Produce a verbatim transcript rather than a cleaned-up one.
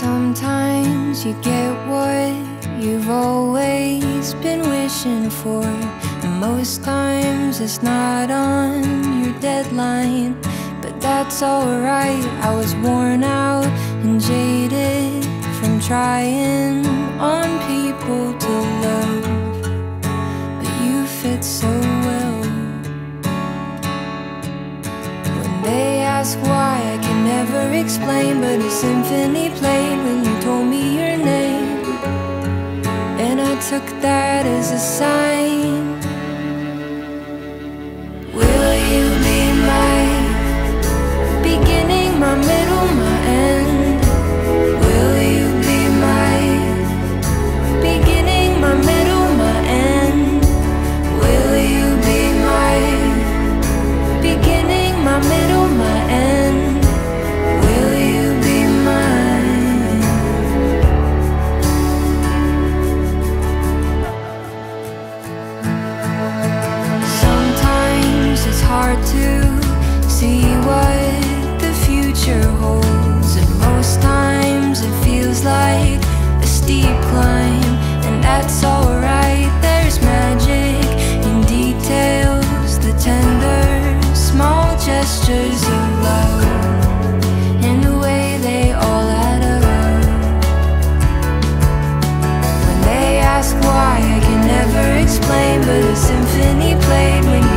Sometimes you get what you've always been wishing for, and most times it's not on your deadline. But that's alright, I was worn out and jaded from trying on people to love, but you fit so well. When they ask why, I can never explain, but a symphony played when you told me your name, and I took that as a sign. Will you be my beginning, my middle, my end? Will you be my beginning, my middle, my end? Will you be my beginning, my middle, my end? Will you be mine? Sometimes it's hard to see what the future holds, and most times it feels like a steep climb, and that's alright. There's magic in details, the tender, small gestures you love, and the way they all add up. When they ask why, I can never explain, but a symphony played when you